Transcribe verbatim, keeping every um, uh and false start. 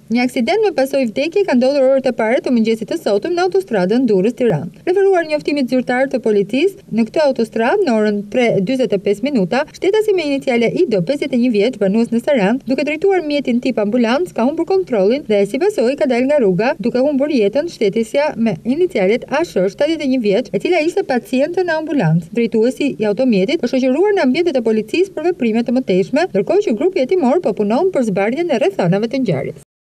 Një aksident me pasojë vdekje ka ndodhur orët e para të mëngjesit të sotëm në autostradën Durrës-Tiranë. Referuar njoftimit zyrtar të policisë, në këtë autostradë në orën tre e njëzet e pesë minuta, shtetasi me iniciale I D, pesëdhjetë e një vjeç, banues në Sarand, duke drejtuar mjetin tip ambulancë, ka humbur kontrollin dhe si pasojë ka dalë nga rruga, duke humbur jetën shtesisja me inicialet A S H, shtatëdhjetë e një vjeç, e cila ishte paciente në ambulancë. Drejtuesi I automjetit është shoqëruar në ambientet e policisë për veprime të mëtejshme, ndërkohë që grupi hetimor po punon për zbardhjen e rrethonave të ngjarjes.